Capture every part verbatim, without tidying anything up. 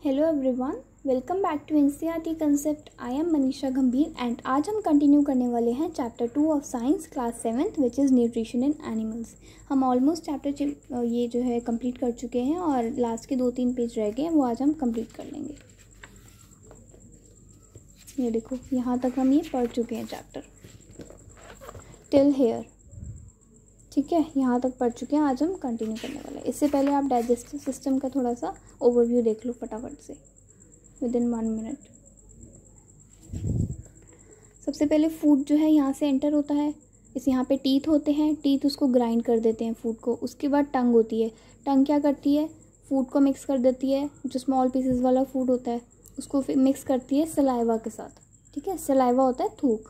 Hello everyone, welcome back to NCERT concept. I am Manisha Gambhir and आज हम continue करने वाले हैं chapter two of science class seventh which is nutrition in animals. हम almost chapter ये जो है कंप्लीट कर चुके हैं और लास्ट के दो तीन पेज रह गए हैं, वो आज हम कंप्लीट कर लेंगे। ये देखो, यहाँ तक हम ये पढ़ चुके हैं चैप्टर टिल हेयर। ठीक है, यहाँ तक पढ़ चुके हैं, आज हम कंटिन्यू करने वाले हैं। इससे पहले आप डाइजेस्टिव सिस्टम का थोड़ा सा ओवरव्यू देख लो फटाफट से विद इन वन मिनट। सबसे पहले फूड जो है यहाँ से एंटर होता है। इस यहाँ पे टीथ होते हैं, टीथ उसको ग्राइंड कर देते हैं फूड को। उसके बाद टंग होती है, टंग क्या करती है, फूड को मिक्स कर देती है। जो स्मॉल पीसेस वाला फूड होता है उसको फिर मिक्स करती है सलाइवा के साथ। ठीक है, सलाइवा होता है थूक,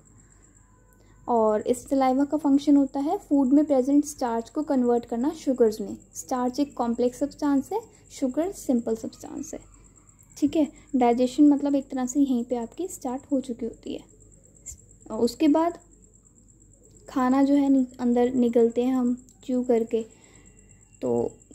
और इस सलाइवा का फंक्शन होता है फूड में प्रेजेंट स्टार्च को कन्वर्ट करना शुगर्स में। स्टार्च एक कॉम्प्लेक्स सब्सटेंस है, शुगर सिंपल सब्सटेंस है। ठीक है, डाइजेशन मतलब एक तरह से यहीं पे आपकी स्टार्ट हो चुकी होती है। और उसके बाद खाना जो है अंदर निगलते हैं हम च्यू करके, तो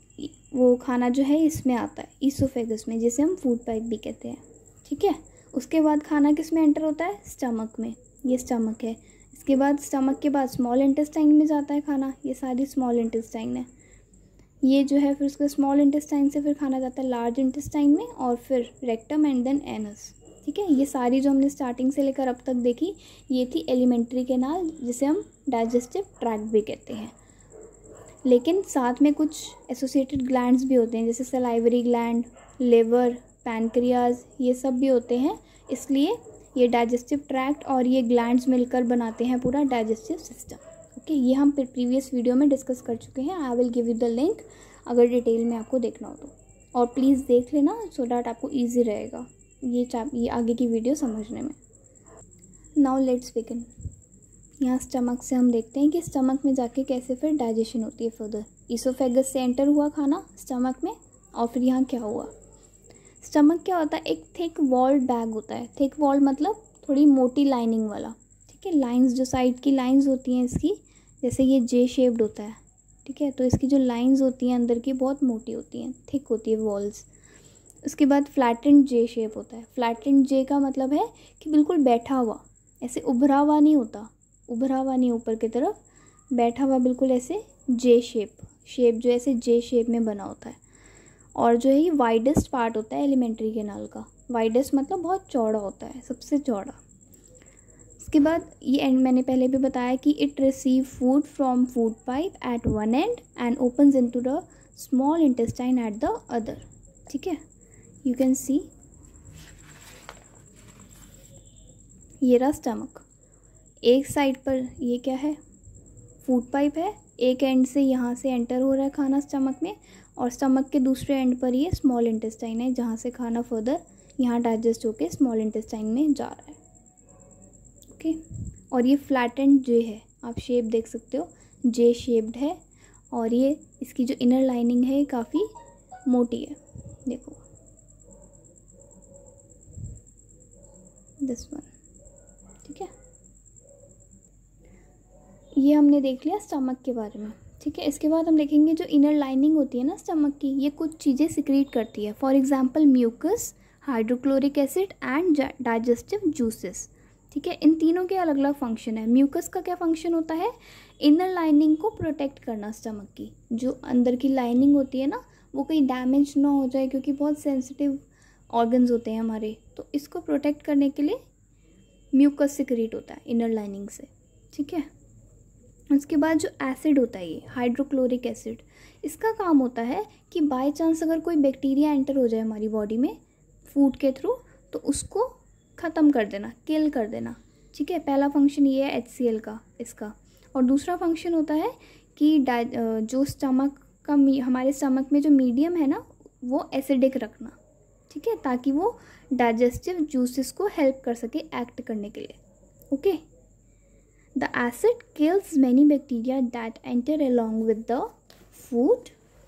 वो खाना जो है इसमें आता है ईसोफेगस में, जिसे हम फूड पाइप भी कहते हैं। ठीक है, उसके बाद खाना किस में एंटर होता है, स्टमक में। ये स्टमक है। इसके बाद स्टमक के बाद स्मॉल इंटेस्टाइन में जाता है खाना। ये सारी स्मॉल इंटेस्टाइन है। ये जो है फिर उसके स्मॉल इंटेस्टाइन से फिर खाना जाता है लार्ज इंटेस्टाइन में, और फिर रेक्टम एंड देन एनस। ठीक है, ये सारी जो हमने स्टार्टिंग से लेकर अब तक देखी, ये थी एलिमेंट्री कैनाल, जिसे हम डाइजेस्टिव ट्रैक्ट भी कहते हैं। लेकिन साथ में कुछ एसोसिएटेड ग्लैंड्स भी होते हैं, जैसे सलाइवरी ग्लैंड, लिवर, पैनक्रियाज, ये सब भी होते हैं। इसलिए ये डाइजेस्टिव ट्रैक्ट और ये ग्लैंड्स मिलकर बनाते हैं पूरा डाइजेस्टिव सिस्टम। ओके, ये हम प्रीवियस वीडियो में डिस्कस कर चुके हैं। I will give you the link अगर डिटेल में आपको देखना हो तो, और प्लीज़ देख लेना सो डैट आपको ईजी रहेगा ये चैप ये आगे की वीडियो समझने में। Now let's begin. यहाँ स्टमक से हम देखते हैं कि स्टमक में जाके कैसे फिर डाइजेशन होती है फर्दर। ईसोफेगस से एंटर हुआ खाना स्टमक में, और फिर यहाँ क्या हुआ। स्टमक क्या होता है, एक थिक वॉल्ड बैग होता है। थिक वॉल मतलब थोड़ी मोटी लाइनिंग वाला। ठीक है, लाइंस जो साइड की लाइंस होती हैं इसकी, जैसे ये जे शेप्ड होता है। ठीक है, तो इसकी जो लाइंस होती हैं अंदर की बहुत मोटी होती हैं, थिक होती है वॉल्स। उसके बाद फ्लैटेंड जे शेप होता है। फ्लैटेंड जे का मतलब है कि बिल्कुल बैठा हुआ, ऐसे उभरा हुआ नहीं होता, उभरा हुआ नहीं ऊपर की तरफ, बैठा हुआ बिल्कुल ऐसे जे शेप, शेप जो ऐसे जे शेप में बना होता है। और जो है ये वाइडेस्ट पार्ट होता है एलिमेंट्री कैनाल का। वाइडेस्ट मतलब बहुत चौड़ा होता है, सबसे चौड़ा। इसके बाद ये एंड मैंने पहले भी बताया कि it receive food from food pipe at one end and opens into the small intestine at the other. ठीक है, यू कैन सी ये रहा स्टमक। एक साइड पर ये क्या है, फूड पाइप है। एक एंड से यहाँ से एंटर हो रहा है खाना स्टमक में, और स्टमक के दूसरे एंड पर ये स्मॉल इंटेस्टाइन है, जहाँ से खाना फर्दर यहाँ डाइजेस्ट होके स्मॉल इंटेस्टाइन में जा रहा है। ओके, और ये फ्लैटेंड जे है, आप शेप देख सकते हो, जे शेप्ड है। और ये इसकी जो इनर लाइनिंग है काफ़ी मोटी है, देखो दिस वन। ठीक है, ये हमने देख लिया स्टमक के बारे में। ठीक है, इसके बाद हम देखेंगे जो इनर लाइनिंग होती है ना स्टमक की, ये कुछ चीज़ें सिक्रीट करती है। For example mucus, hydrochloric acid and digestive juices. ठीक है, इन तीनों के अलग अलग फंक्शन है। म्यूकस का क्या फंक्शन होता है, इनर लाइनिंग को प्रोटेक्ट करना। स्टमक की जो अंदर की लाइनिंग होती है ना, वो कहीं डैमेज ना हो जाए, क्योंकि बहुत सेंसिटिव ऑर्गन्स होते हैं हमारे, तो इसको प्रोटेक्ट करने के लिए म्यूकस सिक्रीट होता है इनर लाइनिंग से। ठीक है, उसके बाद जो एसिड होता है ये हाइड्रोक्लोरिक एसिड, इसका काम होता है कि बाय चांस अगर कोई बैक्टीरिया एंटर हो जाए हमारी बॉडी में फूड के थ्रू, तो उसको ख़त्म कर देना, किल कर देना। ठीक है, पहला फंक्शन ये है एच सी एल का इसका। और दूसरा फंक्शन होता है कि जो स्टमक का हमारे स्टमक में जो मीडियम है ना, वो एसिडिक रखना। ठीक है, ताकि वो डाइजेस्टिव जूसेस को हेल्प कर सके एक्ट करने के लिए। Okay, the acid kills many bacteria that enter along with the food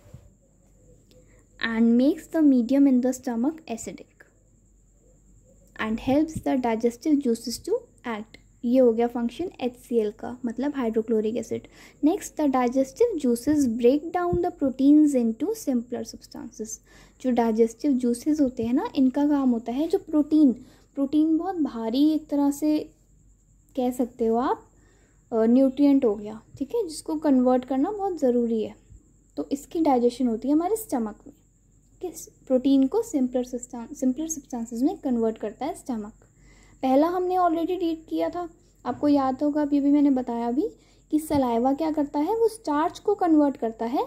and makes the medium in the stomach acidic and helps the digestive juices to act. ये हो गया function H C L का, मतलब hydrochloric acid. Next, the digestive juices break down the proteins into simpler substances. जो digestive juices होते हैं ना, इनका काम होता है जो प्रोटीन प्रोटीन बहुत भारी एक तरह से कह सकते हो आप न्यूट्रिएंट हो गया, ठीक है, जिसको कन्वर्ट करना बहुत ज़रूरी है। तो इसकी डाइजेशन होती है हमारे स्टमक में, किस प्रोटीन को सिंपलर सिंपलर सब्सटेंसेस में कन्वर्ट करता है स्टमक। पहला हमने ऑलरेडी रीड किया था, आपको याद होगा, अभी भी मैंने बताया भी कि सलाइवा क्या करता है, वो स्टार्च को कन्वर्ट करता है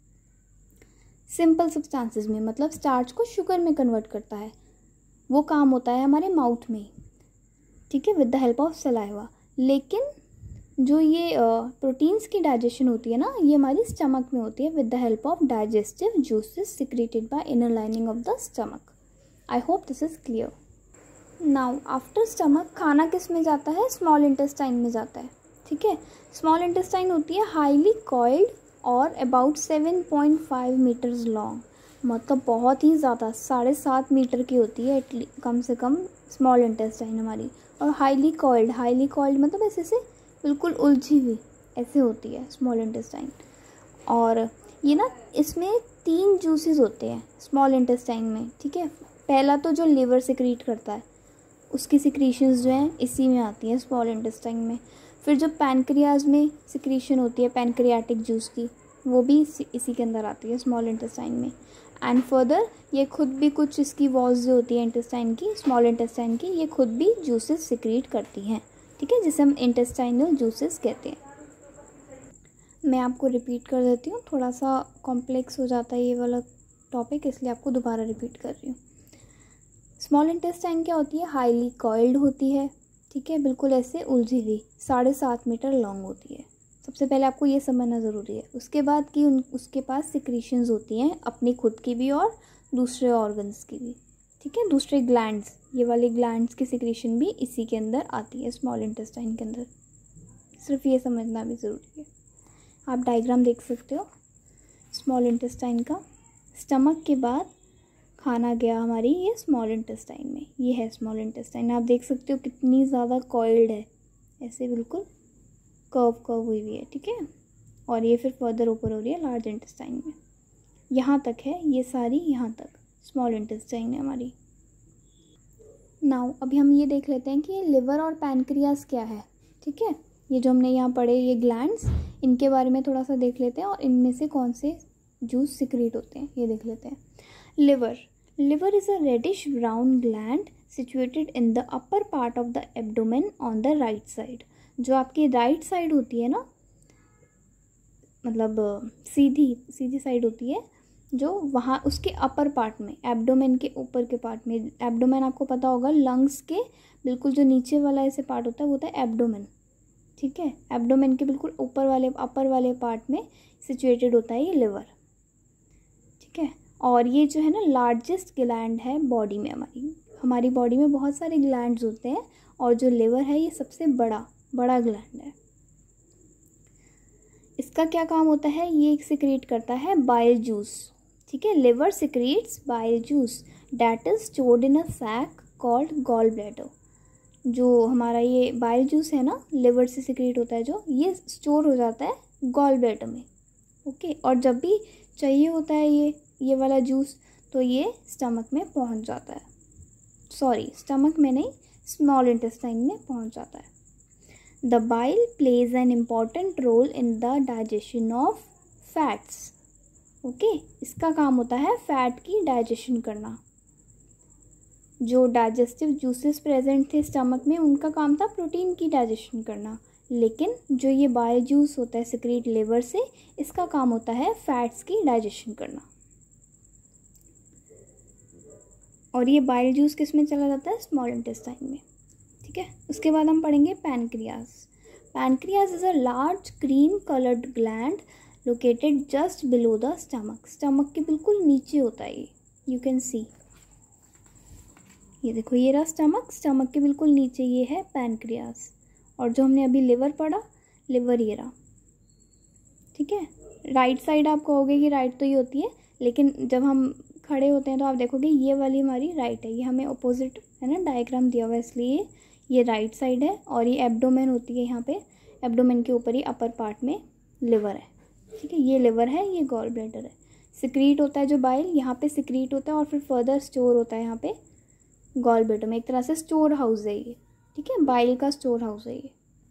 सिंपल सब्सटेंसेस में, मतलब स्टार्च को शुगर में कन्वर्ट करता है। वो काम होता है हमारे माउथ में, ठीक है, with the help of saliva. लेकिन जो ये प्रोटीन्स की डाइजेशन होती है ना, ये हमारी स्टमक में होती है with the help of digestive juices secreted by inner lining of the stomach. I hope this is clear. Now after stomach खाना किस में जाता है, स्मॉल इंटेस्टाइन में जाता है, ठीक है। स्मॉल इंटेस्टाइन होती है हाईली कॉइल्ड और about seven point five metres long, मतलब बहुत ही ज़्यादा, साढ़े सात मीटर की होती है एटली कम से कम स्मॉल इंटेस्टाइन हमारी। और हाईली कॉइल्ड, हाईली कॉइल्ड मतलब ऐसे से बिल्कुल उलझी हुई ऐसे होती है स्मॉल इंटेस्टाइन। और ये ना, इसमें तीन जूसेस होते हैं स्मॉल इंटेस्टाइन में, ठीक है। पहला तो जो लिवर सिक्रीट करता है, उसकी सिक्रीशंस जो हैं इसी में आती हैं स्मॉल इंटेस्टाइन में। फिर जो पैनक्रियाज में सिक्रीशन होती है पैनक्रियाटिक जूस की, वो भी इसी, इसी के अंदर आती है स्मॉल इंटेस्टाइन में। एंड फर्दर ये खुद भी कुछ इसकी वॉल्स जो होती है इंटेस्टाइन की, स्मॉल इंटेस्टाइन की, ये खुद भी जूसेस सिक्रीट करती हैं, ठीक है, जिसे हम इंटेस्टाइनल जूसेस कहते हैं। मैं आपको रिपीट कर देती हूँ, थोड़ा सा कॉम्प्लेक्स हो जाता है ये वाला टॉपिक, इसलिए आपको दोबारा रिपीट कर रही हूँ। स्मॉल इंटेस्टाइन क्या होती है, हाईली कॉइल्ड होती है, ठीक है, बिल्कुल ऐसे उलझी हुई, साढ़े सात मीटर लॉन्ग होती है। सबसे पहले आपको ये समझना ज़रूरी है। उसके बाद कि उन उसके पास सिक्रीशंस होती हैं अपनी खुद की भी और दूसरे ऑर्गन्स की भी, ठीक है, दूसरे ग्लैंड्स, ये वाली ग्लैंड्स की सिक्रीशन भी इसी के अंदर आती है स्मॉल इंटेस्टाइन के अंदर। सिर्फ ये समझना भी ज़रूरी है। आप डायग्राम देख सकते हो स्मॉल इंटेस्टाइन का। स्टमक के बाद खाना गया हमारी ये स्मॉल इंटेस्टाइन में, ये है स्मॉल इंटेस्टाइन। आप देख सकते हो कितनी ज़्यादा कॉइल्ड है, ऐसे बिल्कुल कर्व कर्व हुई हुई है, ठीक है। और ये फिर फर्दर ऊपर हो रही है लार्ज इंटेस्टाइन में, यहाँ तक है ये सारी, यहाँ तक स्मॉल इंटेस्टाइन है हमारी। नाउ अभी हम ये देख लेते हैं कि ये लिवर और पैनक्रियास क्या है, ठीक है। ये जो हमने यहाँ पढ़े ये ग्लैंड्स, इनके बारे में थोड़ा सा देख लेते हैं और इनमें से कौन से जूस सिक्रीट होते हैं ये देख लेते हैं। Liver liver is a reddish brown gland situated in the upper part of the abdomen on the right side. जो आपकी राइट साइड होती है ना, मतलब सीधी सीधी साइड होती है जो, वहाँ उसके अपर पार्ट में, एब्डोमेन के ऊपर के पार्ट में, एब्डोमेन आपको पता होगा लंग्स के बिल्कुल जो नीचे वाला ऐसे पार्ट होता है वो होता है एब्डोमेन, ठीक है। एब्डोमेन के बिल्कुल ऊपर वाले अपर वाले पार्ट में सिचुएटेड होता है ये लिवर, ठीक है। और ये जो है ना लार्जेस्ट ग्लैंड है बॉडी में, हमारी हमारी बॉडी में बहुत सारे ग्लैंड्स होते हैं और जो लिवर है ये सबसे बड़ा बड़ा ग्लैंड है। इसका क्या काम होता है, ये सिक्रीट करता है बाइल जूस, ठीक है। Liver secretes bile juice that is stored in a sac called gall bladder. जो हमारा ये बाइल जूस है ना, लिवर से सिक्रीट होता है जो, ये स्टोर हो जाता है गॉल ब्लैडर में, ओके। और जब भी चाहिए होता है ये ये वाला जूस, तो ये स्टमक में पहुंच जाता है, सॉरी स्टमक में नहीं, स्मॉल इंटेस्टाइन में पहुंच जाता है। The bile plays an important role in the digestion of fats, okay. इसका काम होता है फैट की डाइजेशन करना। जो डाइजेस्टिव जूसेस प्रेजेंट थे स्टमक में, उनका काम था प्रोटीन की डाइजेशन करना, लेकिन जो ये बाइल जूस होता है सिक्रीट लिवर से, इसका काम होता है फैट्स की डाइजेशन करना। और ये बाइल जूस किस में चला जाता है, स्मॉल इंटेस्टाइन में, ठीक है। उसके बाद हम पढ़ेंगे pancreas. Pancreas is a large cream coloured gland located just below the stomach. Stomach के बिल्कुल नीचे होता है ये, यू कैन सी, ये देखो ये रहा स्टमक, स्टमक के बिल्कुल नीचे ये है पैनक्रियाज। और जो हमने अभी लिवर पढ़ा, लिवर ये रहा, ठीक है। राइट साइड आप कहोगे कि राइट तो ये होती है, लेकिन जब हम खड़े होते हैं तो आप देखोगे ये वाली हमारी राइट है, ये हमें अपोजिट है ना डायग्राम दिया हुआ है, इसलिए ये राइट साइड है, और ये एब्डोमेन होती है यहाँ पे, एब्डोमेन के ऊपर ही अपर पार्ट में लिवर है, ठीक है। ये लिवर है, ये गॉल ब्लैडर है। सिक्रीट होता है जो बाइल यहाँ पे सिक्रीट होता है, और फिर फर्दर स्टोर होता है यहाँ पे गॉल ब्लैडर में। एक तरह से स्टोर हाउस है ये, ठीक है, बाइल का स्टोर हाउस है ये।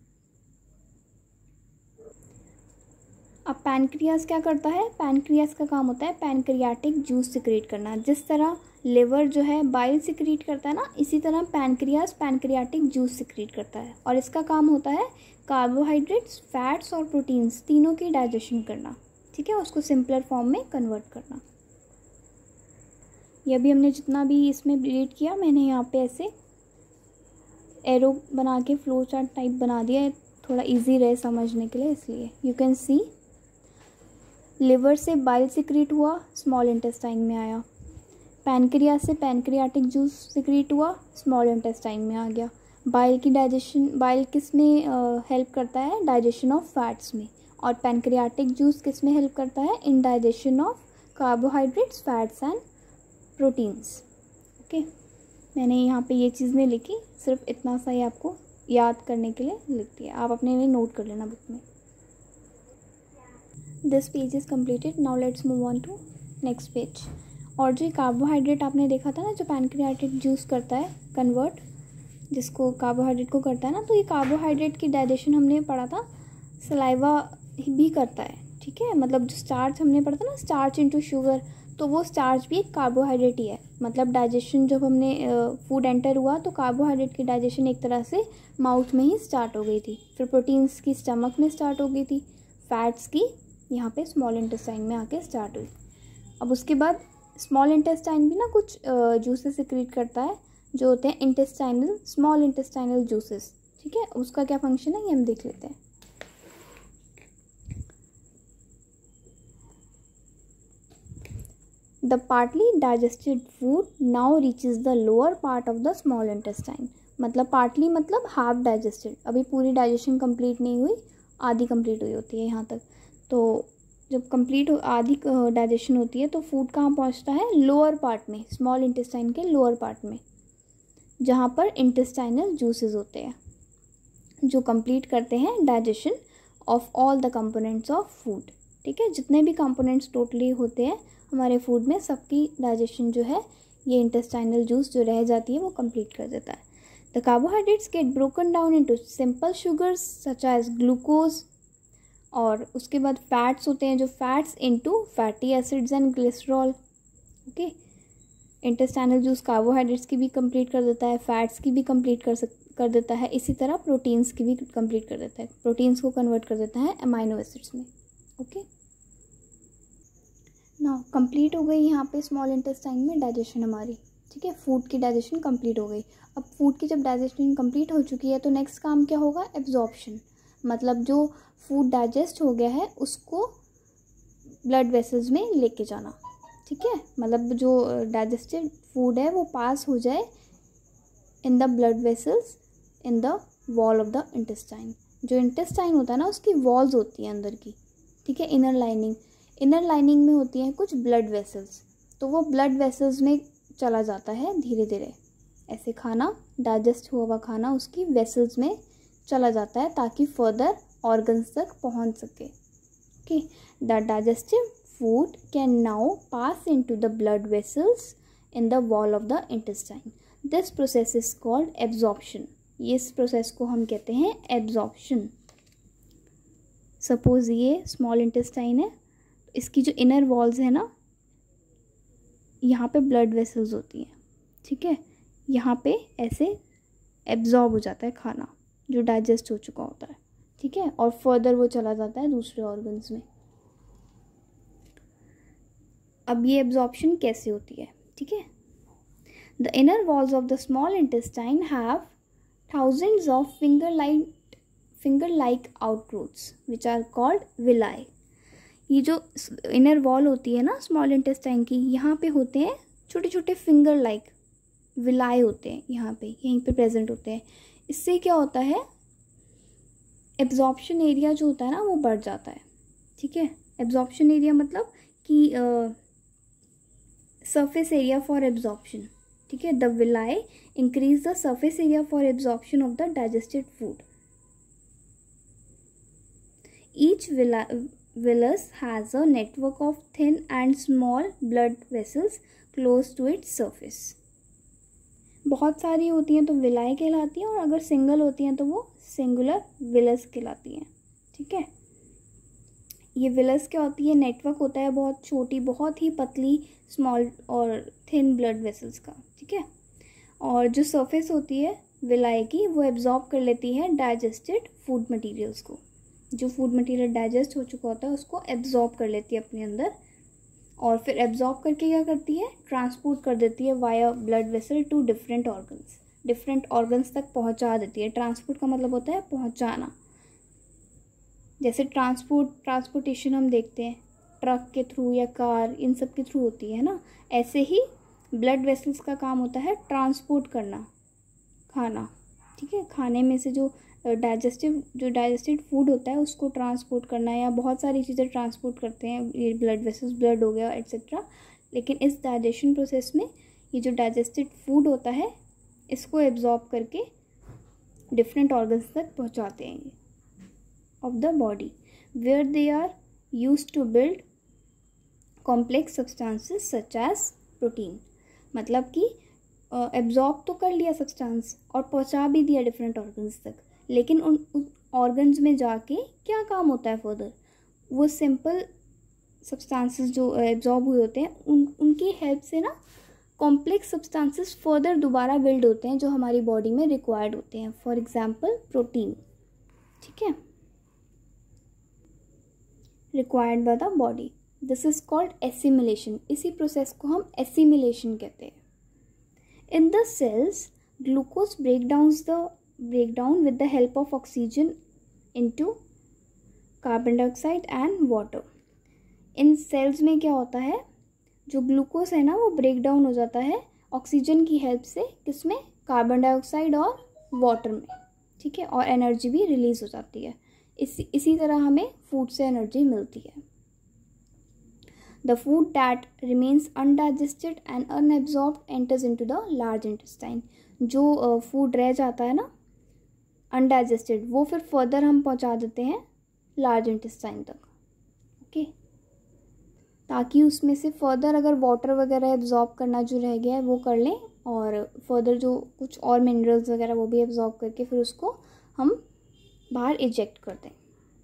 अब पैनक्रियास क्या करता है? पैनक्रियास का काम होता है पैनक्रियाटिक जूस सिक्रीट करना। जिस तरह लिवर जो है बाइल सिक्रीट करता है ना, इसी तरह पैनक्रियास पैनक्रियाटिक जूस सिक्रीट करता है, और इसका काम होता है कार्बोहाइड्रेट्स, फैट्स और प्रोटीन्स तीनों की डाइजेशन करना, ठीक है, उसको सिंपलर फॉर्म में कन्वर्ट करना। ये अभी हमने जितना भी इसमें रीड किया, मैंने यहाँ पे ऐसे एरो बना के फ्लो चार्ट टाइप बना दिया है, थोड़ा इजी रहे समझने के लिए, इसलिए यू कैन सी लिवर से बाइल सिक्रीट हुआ, स्मॉल इंटेस्टाइन में आया। पैनक्रियास से पैनक्रियाटिक जूस सिक्रीट हुआ, स्मॉल इंटेस्टाइन में आ गया। बाइल की डाइजेशन, बाइल किस में हेल्प करता है? डाइजेशन ऑफ फैट्स में। और पैनक्रियाटिक जूस किस में हेल्प करता है? In digestion of carbohydrates, fats and proteins. Okay, मैंने यहाँ पे ये चीज़ नहीं लिखी, सिर्फ इतना सा ही आपको याद करने के लिए लिख दिया, आप अपने लिए नोट कर लेना बुक में। This page is completed, now let's move on to next page. और जो कार्बोहाइड्रेट आपने देखा था ना, जो पैनक्रियाटिक जूस करता है कन्वर्ट, जिसको कार्बोहाइड्रेट को करता है ना, तो ये कार्बोहाइड्रेट की डाइजेशन हमने पढ़ा था सलाइवा भी करता है, ठीक है। मतलब जो स्टार्च हमने पढ़ा था ना, स्टार्च इनटू शुगर, तो वो स्टार्च भी एक कार्बोहाइड्रेट ही है। मतलब डाइजेशन जब हमने फूड एंटर हुआ तो कार्बोहाइड्रेट की डाइजेशन एक तरह से माउथ में ही स्टार्ट हो गई थी, फिर प्रोटीन्स की स्टमक में स्टार्ट हो गई थी, फैट्स की यहाँ पे स्मॉल इंटेस्टाइन में आके स्टार्ट हुई। अब उसके बाद स्मॉल इंटेस्टाइन भी ना कुछ जूसेस सिक्रीट करता है, जो होते हैं इंटेस्टाइनल, स्मॉल इंटेस्टाइनल जूसेस, ठीक है। उसका क्या फंक्शन है ये हम देख लेते हैं। The partly digested food now reaches the lower part of the small intestine. मतलब partly मतलब half digested, अभी पूरी digestion complete नहीं हुई, आधी complete हुई होती है यहाँ तक। तो जब complete हो, आधी digestion होती है, तो food कहाँ पहुँचता है? lower part में, small intestine के lower part में, जहाँ पर intestinal juices होते हैं, जो complete करते हैं digestion of all the components of food, ठीक है। जितने भी components totally होते हैं हमारे फूड में, सबकी डाइजेशन जो है ये इंटेस्टाइनल जूस जो रह जाती है वो कंप्लीट कर देता है। The carbohydrates get broken down into simple sugars such as glucose, और उसके बाद फैट्स होते हैं जो fats into fatty acids and glycerol. Okay, intestinal juice carbohydrates की भी कंप्लीट कर देता है, फैट्स की भी कंप्लीट कर सक कर देता है, इसी तरह प्रोटीन्स की भी कंप्लीट कर देता है, प्रोटीन्स को कन्वर्ट कर देता है अमाइनो एसिड्स में। ओके, ना कंप्लीट हो गई यहाँ पे स्मॉल इंटेस्टाइन में डाइजेशन हमारी, ठीक है, फूड की डाइजेशन कंप्लीट हो गई। अब फूड की जब डाइजेशन कंप्लीट हो चुकी है तो नेक्स्ट काम क्या होगा? एब्जॉर्प्शन। मतलब जो फूड डाइजेस्ट हो गया है उसको ब्लड वेसल्स में लेके जाना, ठीक है। मतलब जो डाइजेस्टेड फूड है वो पास हो जाए in the blood vessels in the wall of the intestine. जो इंटेस्टाइन होता है ना, उसकी वॉल्स होती हैं अंदर की, ठीक है, इनर लाइनिंग, इनर लाइनिंग में होती हैं कुछ ब्लड वेसल्स, तो वो ब्लड वेसल्स में चला जाता है धीरे धीरे, ऐसे खाना डाइजेस्ट हुआ हुआ खाना उसकी वेसल्स में चला जाता है ताकि फर्दर ऑर्गन्स तक पहुंच सके। Okay, the digestive food can now pass into the blood vessels in the wall of the intestine. This process is called absorption. इस प्रोसेस को हम कहते हैं एब्जॉर्प्शन। सपोज ये स्मॉल इंटेस्टाइन है, इसकी जो इनर वॉल्स है ना, यहाँ पे ब्लड वेसल्स होती हैं, ठीक है, यहाँ पे ऐसे एब्जॉर्ब हो जाता है खाना जो डाइजेस्ट हो चुका होता है, ठीक है, और फर्दर वो चला जाता है दूसरे ऑर्गन्स में। अब ये एब्जॉर्प्शन कैसे होती है, ठीक है। The inner walls of the small intestine have thousands of finger like finger like outgrowths which are called villi. ये जो इनर वॉल होती है ना स्मॉल इंटेस्टाइन की, यहाँ पे होते हैं छोटे छोटे फिंगर लाइक विलाए होते हैं, यहाँ पे यहीं पे प्रेजेंट होते हैं। इससे क्या होता है? एब्जॉर्प्शन एरिया जो होता है ना वो बढ़ जाता है, ठीक है। एब्जॉर्प्शन एरिया मतलब कि सरफेस एरिया फॉर एब्जॉर्प्शन, ठीक है. The villi increase the surface area for absorption of the digested food. Each villus has a network of thin and small blood vessels close to its surface. बहुत सारी होती हैं तो villi कहलाती हैं, और अगर सिंगल होती हैं तो वो सिंगुलर विलस कहलाती हैं. ठीक है. ये विलस क्या होती है? नेटवर्क होता है बहुत छोटी, बहुत ही पतली स्मॉल और थिन ब्लड वेसल्स का. ठीक है. और जो सरफेस होती है विलाई की, वो एब्जॉर्ब कर लेती है डाइजेस्टेड फूड मटेरियल्स को. जो फूड मटेरियल डाइजेस्ट हो चुका होता है उसको एब्जॉर्ब कर लेती है अपने अंदर, और फिर एब्जॉर्ब करके क्या करती है? ट्रांसपोर्ट कर देती है via blood vessel to different organs. Different organs तक पहुंचा देती है. ट्रांसपोर्ट का मतलब होता है पहुंचाना. जैसे ट्रांसपोर्ट ट्रांसपोर्टेशन हम देखते हैं ट्रक के थ्रू या कार, इन सब के थ्रू होती है ना. ऐसे ही ब्लड वेसल्स का काम होता है ट्रांसपोर्ट करना खाना. ठीक है. खाने में से जो डाइजेस्टिव जो डाइजेस्टेड फूड होता है उसको ट्रांसपोर्ट करना, या बहुत सारी चीज़ें ट्रांसपोर्ट करते हैं ये ब्लड वेसल्स, ब्लड हो गया एट्सेट्रा. लेकिन इस डाइजेशन प्रोसेस में ये जो डाइजेस्टेड फूड होता है इसको एब्जॉर्ब करके डिफरेंट ऑर्गन्स तक पहुंचाते हैं ये of the body, where they are used to build complex substances such as protein. मतलब कि एब्जॉर्ब तो कर लिया सब्सटेंस और पहुंचा भी दिया डिफरेंट ऑर्गन्स तक, लेकिन उन ऑर्गन्स में जाके क्या काम होता है फर्दर? वो सिंपल सब्सटेंसेस जो एब्जॉर्ब हुए होते हैं उन उनकी हेल्प से ना कॉम्प्लेक्स सब्सटेंसेस फर्दर दोबारा बिल्ड होते हैं जो हमारी बॉडी में रिक्वायर्ड होते हैं. For example protein. ठीक है. Required by the body. This is called assimilation. इसी प्रोसेस को हम एसिमिलेशन कहते हैं. In the cells glucose break downs the breakdown with the help of oxygen into carbon dioxide and water. इन cells में क्या होता है? जो ग्लूकोज है ना वो ब्रेक डाउन हो जाता है ऑक्सीजन की हेल्प से. किसमें? कार्बन डाइऑक्साइड और वाटर में. ठीक है. और एनर्जी भी रिलीज हो जाती है. इसी इसी तरह हमें फूड से एनर्जी मिलती है. The food that remains undigested and unabsorbed enters into the large intestine. जो फूड रह जाता है ना अनडाइजेस्टेड, वो फिर फर्दर हम पहुंचा देते हैं लार्ज इंटेस्टाइन तक. ओके. ताकि उसमें से फर्दर अगर वाटर वगैरह एब्जॉर्ब करना जो रह गया है वो कर लें, और फर्दर जो कुछ और मिनरल्स वगैरह वो भी एब्जॉर्ब करके फिर उसको हम बाहर इजेक्ट कर दें.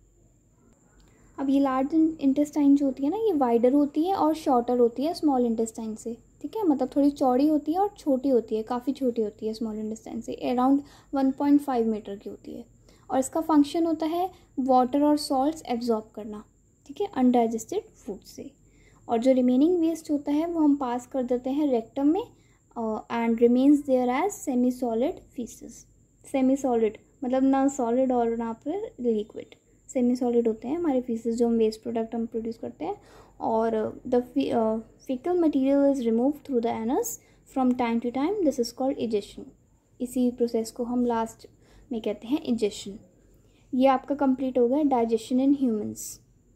अब ये लार्ज इंटेस्टाइन जो होती है ना ये वाइडर होती है और शॉर्टर होती है स्मॉल इंटेस्टाइन से. ठीक है. मतलब थोड़ी चौड़ी होती है और छोटी होती है, काफ़ी छोटी होती है स्मॉल इंटेस्टाइन से. Around one point five metre की होती है. और इसका फंक्शन होता है वाटर और सॉल्ट्स एब्जॉर्ब करना. ठीक है. अनडाइजेस्टेड फूड से. और जो रिमेनिंग वेस्ट होता है वो हम पास कर देते हैं रेक्टम में, and remains there as semi solid faeces. Semi solid मतलब ना सॉलिड और ना फिर लिक्विड. सेमी सॉलिड होते हैं हमारे फीसेस जो हम वेस्ट प्रोडक्ट हम प्रोड्यूस करते हैं. और the fecal material is removed through the anus from time to time. This is called egestion. इसी प्रोसेस को हम लास्ट में कहते हैं egestion. ये आपका कंप्लीट हो गया डाइजेशन इन ह्यूमंस.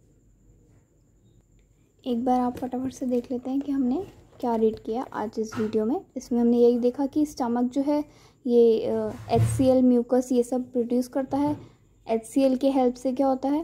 एक बार आप फटाफट से देख लेते हैं कि हमने क्या रीड किया आज इस वीडियो में. इसमें हमने यही देखा कि स्टमक जो है ये एच सी एल म्यूकस ये सब प्रोड्यूस करता है. एच सी एल की हेल्प से क्या होता है?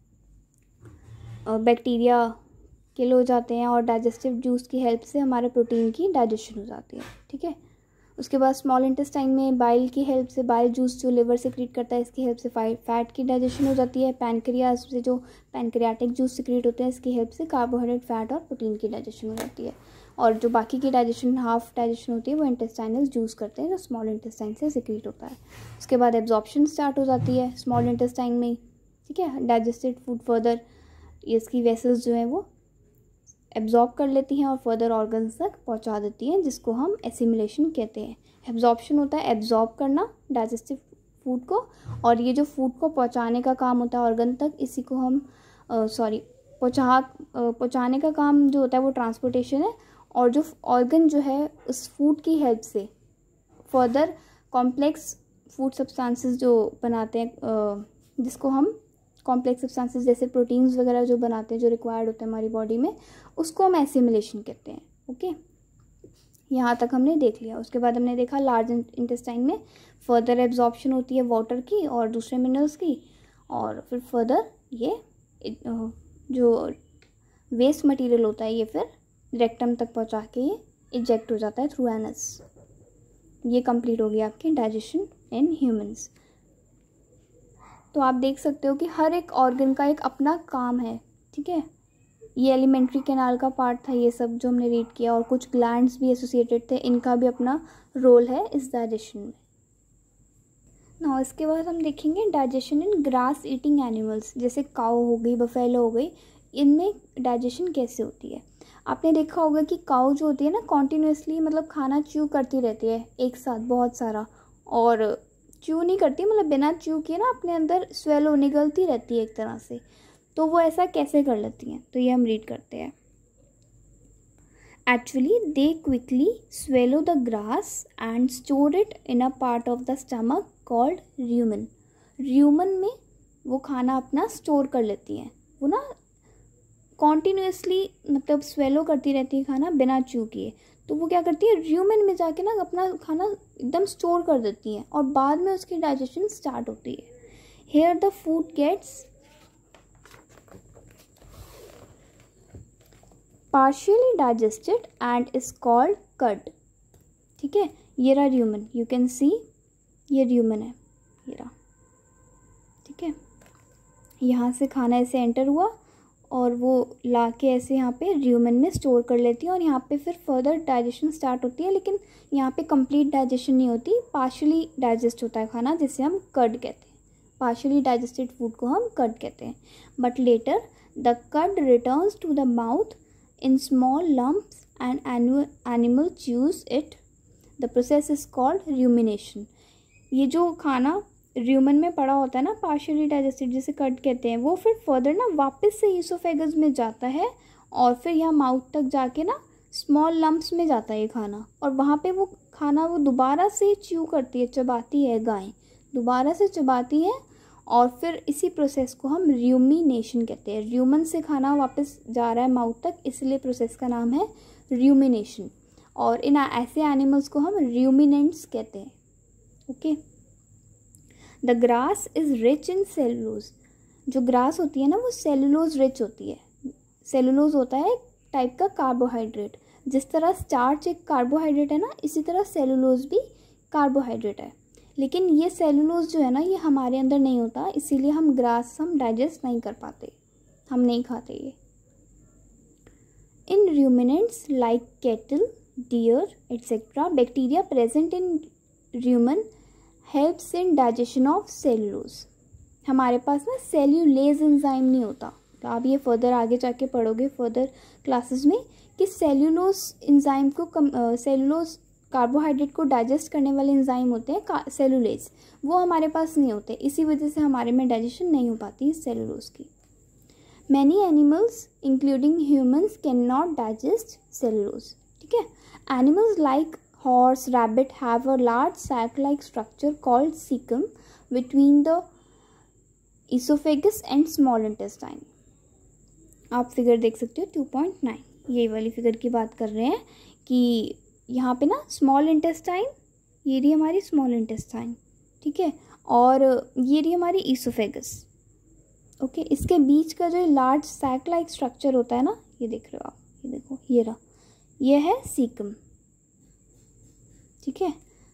बैक्टीरिया किल हो जाते हैं, और डाइजेस्टिव जूस की हेल्प से हमारे प्रोटीन की डाइजेशन हो जाती है. ठीक है. उसके बाद स्मॉल इंटेस्टाइन में बाइल की हेल्प से, बाइल जूस जो लिवर सिक्रीट करता है इसकी हेल्प से फैट की डाइजेशन हो जाती है. पैनक्रियाज से जो पैनक्रियाटिक जूस सिक्रीट होते हैं इसकी हेल्प से कार्बोहाइड्रेट, फैट और प्रोटीन की डाइजेशन हो जाती है. और जो बाकी की डाइजेशन, हाफ डाइजेशन होती है वो इंटेस्टाइनल जूस करते हैं जो स्मॉल इंटेस्टाइन से सिक्रीट होता है. उसके बाद एब्जॉर्प्शन स्टार्ट हो जाती है स्मॉल इंटेस्टाइन में. ठीक है. डाइजेस्टेड फूड फर्दर इसकी वेसल्स जो हैं वो एब्जॉर्ब कर लेती हैं और फर्दर ऑर्गन्स तक पहुंचा देती हैं, जिसको हम एसिमिलेशन कहते हैं. एब्जॉर्प्शन होता है एब्जॉर्ब करना डाइजेस्टिव फूड को, और ये जो फूड को पहुंचाने का काम होता है ऑर्गन तक, इसी को हम सॉरी पहुंचा पहुंचाने का काम जो होता है वो ट्रांसपोर्टेशन है. और जो ऑर्गन जो है उस फूड की हेल्प से फर्दर कॉम्प्लेक्स फूड सब्सटेंसेस जो बनाते हैं, जिसको हम कॉम्प्लेक्स सब्सटेंसेस जैसे प्रोटीन्स वगैरह जो बनाते हैं जो रिक्वायर्ड होते हैं हमारी बॉडी में, उसको हम एसिमिलेशन कहते हैं. ओके. यहाँ तक हमने देख लिया। उसके बाद हमने देखा लार्ज इंटेस्टाइन में फर्दर एब्जॉर्प्शन होती है वाटर की और दूसरे मिनरल्स की, और फिर फर्दर ये जो वेस्ट मटेरियल होता है ये फिर रेक्टम तक पहुँचा के ये इजेक्ट हो जाता है थ्रू एनस। ये कंप्लीट हो गया आपकी डाइजेशन इन ह्यूमंस। तो आप देख सकते हो कि हर एक ऑर्गन का एक अपना काम है, ठीक है। ये एलिमेंट्री कैनाल का पार्ट था ये सब जो हमने रीड किया, और कुछ ग्लैंड्स भी एसोसिएटेड थे, इनका भी अपना रोल है इस डाइजेशन में। ना इसके बाद हम देखेंगे digestion in grass eating animals, जैसे काऊ हो गई, बफेलो हो गई, इनमें डाइजेशन कैसे होती है। आपने देखा होगा कि काऊ जो होती है ना कॉन्टिन्यूसली मतलब खाना च्यू करती रहती है एक साथ बहुत सारा, और च्यू नहीं करती मतलब बिना च्यू किए ना अपने अंदर स्वेलो निगलती रहती है एक तरह से। तो वो ऐसा कैसे कर लेती हैं, तो ये हम रीड करते हैं। Actually they quickly swallow the grass and store it in a part of the stomach called rumen. Rumen में वो खाना अपना स्टोर कर लेती हैं। वो ना कॉन्टिन्यूसली मतलब स्वेलो करती रहती है खाना बिना च्यू किए, तो वो क्या करती है र्यूमन में जाके ना अपना खाना एकदम स्टोर कर देती हैं और बाद में उसकी डाइजेशन स्टार्ट होती है। Here the food gets partially digested and is called cud. ठीक है, ये रहा र्यूमन, यू कैन सी ये र्यूमन है, ये रहा। ठीक है, यहाँ से खाना ऐसे एंटर हुआ और वो लाके ऐसे यहाँ पे र्यूमन में स्टोर कर लेती है और यहाँ पे फिर फर्दर डाइजेशन स्टार्ट होती है, लेकिन यहाँ पे कंप्लीट डाइजेशन नहीं होती, पार्शियली डाइजेस्ट होता है खाना, जिसे हम कड कहते हैं। पार्शियली डाइजेस्टेड फूड को हम कड कहते हैं। But later the cud returns to the mouth in small lumps and animal chews it. The process is called rumination. ये जो खाना र्यूमन में पड़ा होता है ना पार्शियली डाइजेस्टेड जिसे कड कहते हैं, वो फिर फर्दर ना वापस से ईसोफेगस में जाता है और फिर यहाँ माउथ तक जाके ना स्मॉल लम्प्स में जाता है ये खाना, और वहाँ पे वो खाना वो दोबारा से च्यू करती है, चबाती है गाय, दोबारा से चबाती है, और फिर इसी प्रोसेस को हम र्यूमिनेशन कहते हैं। र्यूमन से खाना वापस जा रहा है माउथ तक, इसलिए प्रोसेस का नाम है र्यूमिनेशन। और इन ऐसे एनिमल्स को हम र्यूमिनेंट्स कहते हैं। Okay, the grass is rich in cellulose. जो ग्रास होती है ना वो सेलुलोज रिच होती है। सेलुलोज होता है एक टाइप का कार्बोहाइड्रेट। जिस तरह स्टार्च एक कार्बोहाइड्रेट है ना, इसी तरह सेलुलोज भी कार्बोहाइड्रेट है। लेकिन ये सेलुलोज जो है ना ये हमारे अंदर नहीं होता, इसीलिए हम ग्रास हम डाइजेस्ट नहीं कर पाते, हम नहीं खाते ये। In ruminants like cattle, deer etcetera, bacteria present in rumen helps in digestion of cellulose. हमारे पास ना सेल्यूलेज एंजाइम नहीं होता, तो आप ये फर्दर आगे जाके पढ़ोगे फर्दर क्लासेस में कि सेल्यूलोज एंजाइम को कम सेलुलोज कार्बोहाइड्रेट को डाइजेस्ट करने वाले एंजाइम होते हैं सेलुलेज, वो हमारे पास नहीं होते, इसी वजह से हमारे में डाइजेशन नहीं हो पाती सेलुलोज की। Many animals including humans can not digest cellulose. ठीक है, animals like horse, rabbit have a large sac-like structure called cecum between the esophagus and small intestine. आप फिगर देख सकते हो टू पॉइंट नाइन, ये वाली फिगर की बात कर रहे हैं कि यहाँ पे ना स्मॉल इंटेस्टाइन, ये रही हमारी स्मॉल इंटेस्टाइन, ठीक है, और ये रही हमारी ईसोफेगस। ओके, इसके बीच का जो लार्ज सैक लाइक स्ट्रक्चर होता है ना, ये देख रहे हो आप, ये देखो ये रहा, ये है सीकम। ठीक है,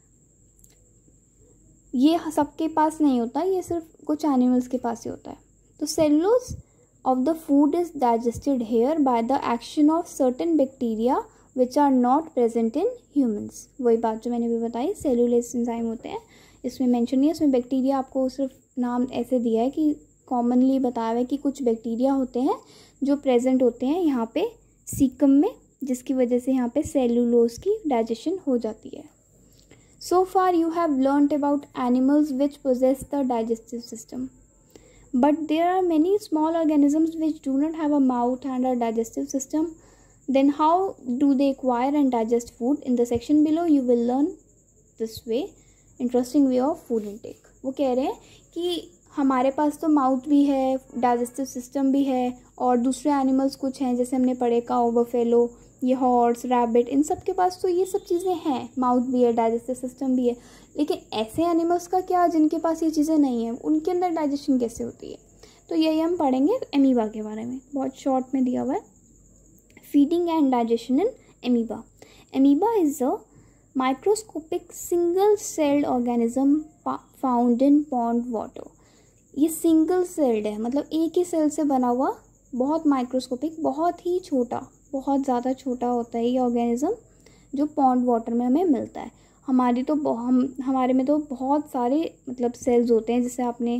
ये सबके पास नहीं होता, ये सिर्फ कुछ एनिमल्स के पास ही होता है। तो cellulose of the food is digested here by the action of certain bacteria which are not present in humans. वही बात जो मैंने भी बताई, सेलुलेज एंजाइम होते हैं, इसमें मेंशन नहीं है, इसमें बैक्टीरिया आपको सिर्फ नाम ऐसे दिया है कि कॉमनली बताया हुआ है कि कुछ बैक्टीरिया होते हैं जो प्रेजेंट होते हैं यहाँ पे सीकम में, जिसकी वजह से यहाँ पे सेलुलोज की डाइजेशन हो जाती है। So far you have learnt about animals which possess the digestive system, but there are many small organisms which do not have a mouth and a digestive system. Then how do they acquire and digest food? In the section below you will learn this way, interesting way of food intake. वो कह रहे हैं कि हमारे पास तो mouth भी है, digestive system भी है, और दूसरे एनिमल्स कुछ हैं जैसे हमने पढ़े काऊ, बफेलो, ये हॉर्स, रैबिट, इन सब के पास तो ये सब चीज़ें हैं, माउथ भी है, डाइजेस्टिव सिस्टम भी है। लेकिन ऐसे एनिमल्स का क्या जिनके पास ये चीज़ें नहीं हैं, उनके अंदर डाइजेशन कैसे होती है? तो यही हम पढ़ेंगे एमीबा के बारे में, बहुत शॉर्ट में दिया हुआ है। Feeding and digestion in amoeba. Amoeba is a microscopic single celled organism found in pond water. ये सिंगल सेल्ड है, मतलब एक ही सेल से बना हुआ, बहुत माइक्रोस्कोपिक, बहुत ही छोटा, बहुत ज़्यादा छोटा होता है ये ऑर्गेनिज्म, जो पॉन्ड वाटर में हमें मिलता है। हमारी तो हम हमारे में तो बहुत सारे मतलब सेल्स होते हैं, जैसे आपने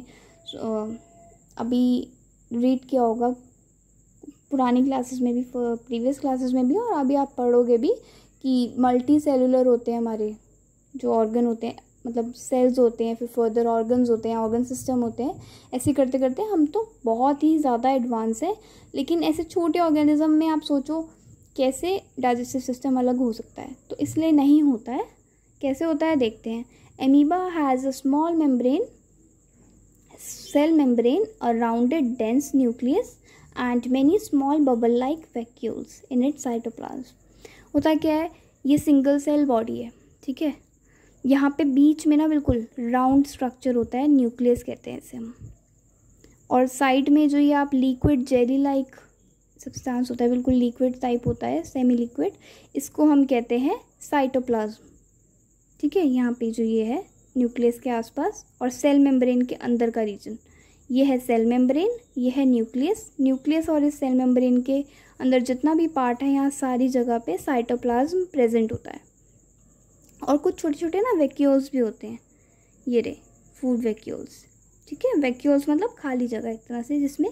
अभी रीड किया होगा पुरानी क्लासेस में भी, प्रीवियस क्लासेस में भी, और अभी आप पढ़ोगे भी कि मल्टी सेलुलर होते हैं हमारे जो ऑर्गन होते हैं, मतलब सेल्स होते हैं, फिर फर्दर ऑर्गन्स होते हैं, ऑर्गन सिस्टम होते हैं। ऐसे करते करते हम तो बहुत ही ज़्यादा एडवांस है। लेकिन ऐसे छोटे ऑर्गेनिज्म में आप सोचो कैसे डाइजेस्टिव सिस्टम अलग हो सकता है, तो इसलिए नहीं होता है। कैसे होता है देखते हैं। Amoeba has a small membrane, cell membrane, a rounded dense nucleus and many small bubble like vacuoles in it cytoplasm. होता क्या है, ये सिंगल सेल बॉडी है, ठीक है। यहाँ पे बीच में ना बिल्कुल राउंड स्ट्रक्चर होता है, न्यूक्लियस कहते हैं इसे हम। और साइड में जो ये आप लिक्विड जेली लाइक सब्सटेंस होता है, बिल्कुल लिक्विड टाइप होता है, सेमी लिक्विड, इसको हम कहते हैं साइटोप्लाज्म, ठीक है। यहाँ पे जो ये है न्यूक्लियस के आसपास, और सेल मेम्ब्रेन के अंदर का रीजन, ये है सेल मेम्ब्रेन, ये है न्यूक्लियस। न्यूक्लियस और इस सेल मेम्ब्रेन के अंदर जितना भी पार्ट है, यहाँ सारी जगह पे साइटोप्लाज्म प्रेजेंट होता है। और कुछ छोटे छोटे ना वैक्यूल्स भी होते हैं, ये रे फूड वैक्यूल्स, ठीक है। वैक्यूल्स मतलब खाली जगह एक तरह से, जिसमें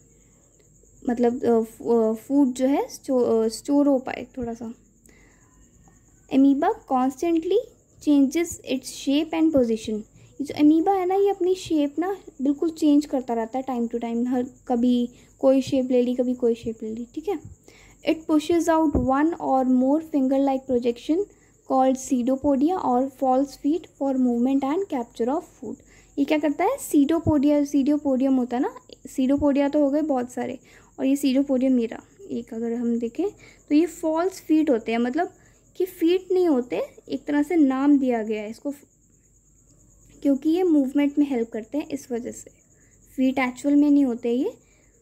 मतलब फूड जो है स्टो, स्टोर हो पाए थोड़ा सा। Amoeba constantly changes its shape and position. ये जो एमीबा है ना, ये अपनी शेप ना बिल्कुल चेंज करता रहता है टाइम टू टाइम, हर कभी कोई शेप ले ली, कभी कोई शेप ले ली, ठीक है। It pushes out one or more finger like projection called pseudopodia or false feet for movement and capture of food. ये क्या करता है, सीडोपोडिया, सीडोपोडियम होता है ना, सीडोपोडिया तो हो गए बहुत सारे, और ये सीडोपोडियम मेरा एक अगर हम देखें तो ये फॉल्स फीट होते हैं, मतलब कि फीट नहीं होते, एक तरह से नाम दिया गया है इसको, क्योंकि ये मूवमेंट में हेल्प करते हैं, इस वजह से। फीट एक्चुअल में नहीं होते ये,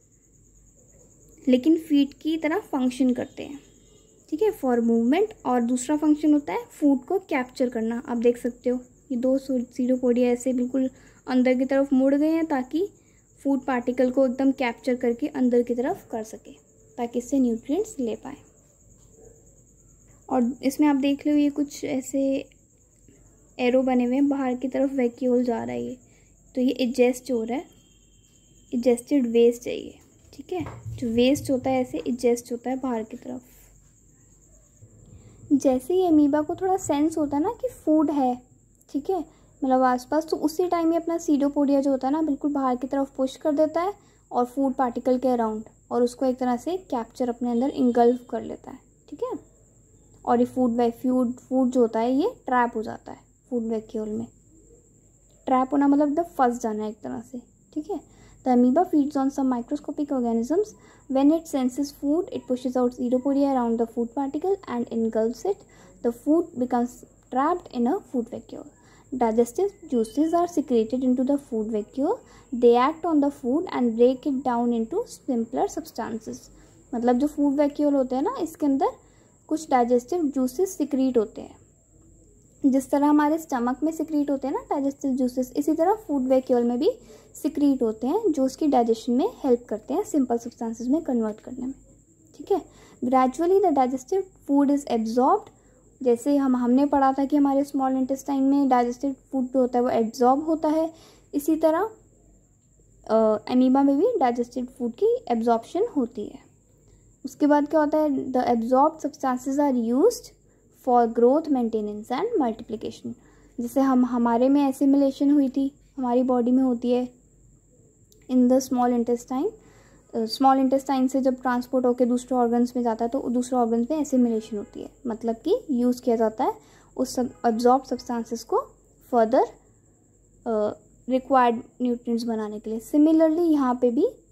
लेकिन फीट की तरह फंक्शन करते हैं, ठीक है, फॉर मूवमेंट। और दूसरा फंक्शन होता है फूड को कैप्चर करना। आप देख सकते हो ये दो सीडोपोडिया ऐसे बिल्कुल अंदर की तरफ मुड़ गए हैं, ताकि फूड पार्टिकल को एकदम कैप्चर करके अंदर की तरफ कर सके, ताकि इससे न्यूट्रिएंट्स ले पाए। और इसमें आप देख लो ये कुछ ऐसे एरो बने हुए हैं, बाहर की तरफ वैक्यूल जा रहा है ये, तो ये इजेस्ट हो रहा है, इजेस्टेड वेस्ट है ये, ठीक है। जो वेस्ट होता है ऐसे इजेस्ट होता है बाहर की तरफ। जैसे ही अमीबा को थोड़ा सेंस होता है ना कि फूड है, ठीक है, मतलब आसपास, तो उसी टाइम में अपना सीडोपोडिया जो होता है ना बिल्कुल बाहर की तरफ पुश कर देता है, और फूड पार्टिकल के अराउंड, और उसको एक तरह से कैप्चर अपने अंदर इंगल्फ कर लेता है, ठीक है। और ये फूड फूड फूड जो होता है ये ट्रैप हो जाता है फूड वैक्यूल में। ट्रैप होना मतलब द फंस जाना एक तरह से, ठीक है। The amoeba feeds on some microscopic organisms. When it senses food, it pushes out pseudopodia around the food particle and engulfs it. The food becomes trapped in a food vacuole. Digestive juices are secreted into the food vacuole. They act on the food and break it down into simpler substances. मतलब जो food vacuole होते हैं ना, इसके अंदर कुछ digestive juices secrete होते हैं, जिस तरह हमारे स्टमक में सिक्रीट होते हैं ना डाइजेस्टिव जूसेस, इसी तरह फूड वैक्यूल में भी सिक्रीट होते हैं, जो उसकी डाइजेशन में हेल्प करते हैं सिंपल सब्सटेंसेस में कन्वर्ट करने में, ठीक है। Gradually the digestive food is absorbed. जैसे हम हमने पढ़ा था कि हमारे स्मॉल इंटेस्टाइन में डाइजेस्टिव फूड जो होता है वो एब्जॉर्ब होता है, इसी तरह अमीबा में भी डाइजेस्टिव फूड की एब्जॉर्प्शन होती है। उसके बाद क्या होता है, the absorbed substances are used for growth, maintenance and multiplication. जैसे हम हमारे में एसिमिलेशन हुई थी, हमारी बॉडी में होती है in the small intestine. Small intestine से जब ट्रांसपोर्ट होकर दूसरे ऑर्गन्स में जाता है, तो दूसरे ऑर्गन्स में एसिमिलेशन होती है, मतलब कि यूज़ किया जाता है उस सब एब्जॉर्ब सब्सटेंसेस को फर्दर रिक्वायर्ड न्यूट्रिएंट्स बनाने के लिए। सिमिलरली यहाँ पे भी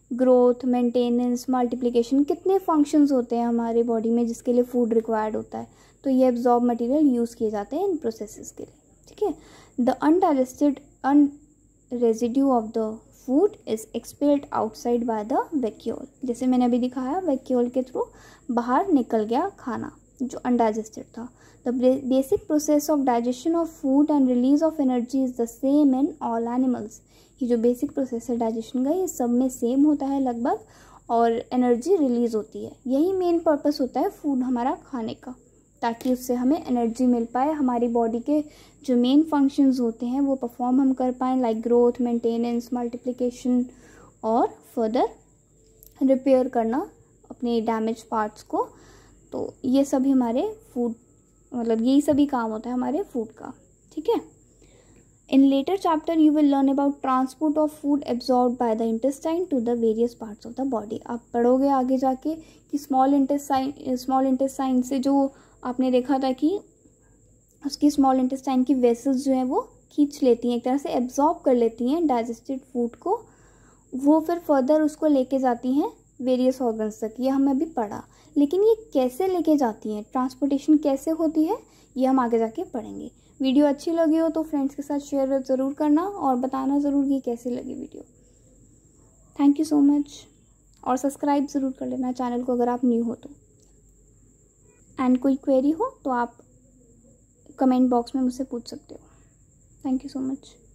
ग्रोथ, मेंटेनेंस, मल्टीप्लिकेशन, कितने फंक्शंस होते हैं हमारे बॉडी में जिसके लिए फूड रिक्वायर्ड होता है, तो ये एब्जॉर्ब मटेरियल यूज़ किए जाते हैं इन प्रोसेसेस के लिए, ठीक है। The undigested and residue of the food is expelled outside by the vacuole, जैसे मैंने अभी दिखाया वैक्यूल के थ्रू बाहर निकल गया खाना जो अनडाइजेस्टेड था। The basic process of digestion of food and release of energy is the same in all animals. ये जो बेसिक प्रोसेस है डाइजेशन का, ये सब में सेम होता है लगभग, और एनर्जी रिलीज होती है। यही मेन पर्पस होता है फूड हमारा खाने का, ताकि उससे हमें एनर्जी मिल पाए, हमारी बॉडी के जो मेन फंक्शंस होते हैं वो परफॉर्म हम कर पाएँ, लाइक ग्रोथ, मेंटेनेंस, मल्टीप्लिकेशन और फर्दर रिपेयर करना अपने डैमेज पार्ट्स को। तो ये सभी हमारे फूड, मतलब यही सभी काम होता है हमारे फूड का, ठीक है। In later chapter you will learn about transport of food absorb by the intestine to the various parts of the body. आप पढ़ोगे आगे जाके कि स्मॉल इंटेस्टाइन स्मॉल इंटेस्टाइन से जो आपने देखा था कि उसकी स्मॉल इंटेस्टाइन की वेसल्स जो हैं वो खींच लेती हैं, एक तरह से एब्जॉर्ब कर लेती हैं डाइजेस्टेड फूड को, वो फिर फर्दर उसको लेके जाती हैं वेरियस ऑर्गन्स तक। ये हमें अभी पढ़ा, लेकिन ये कैसे लेके जाती हैं, ट्रांसपोर्टेशन कैसे होती है, ये हम आगे जाके पढ़ेंगे। वीडियो अच्छी लगी हो तो फ्रेंड्स के साथ शेयर ज़रूर करना और बताना ज़रूर कि कैसी लगी video. Thank you so much, और सब्सक्राइब ज़रूर कर लेना चैनल को अगर आप न्यू हो तो। एंड कोई क्वेरी हो तो आप कमेंट बॉक्स में मुझसे पूछ सकते हो। Thank you so much.